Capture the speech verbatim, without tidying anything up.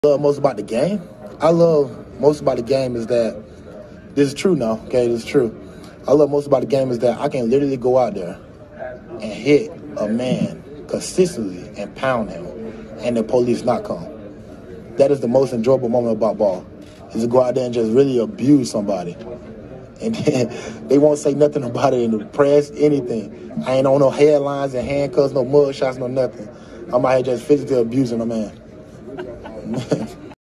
love most about the game? I love most about the game is that, this is true now, okay, this is true. I love most about the game is that I can literally go out there and hit a man consistently and pound him, and the police not come. That is the most enjoyable moment about ball, is to go out there and just really abuse somebody. And then they won't say nothing about it in the press, anything. I ain't on no headlines and handcuffs, no mug shots, no nothing. I'm out here just physically abusing a man.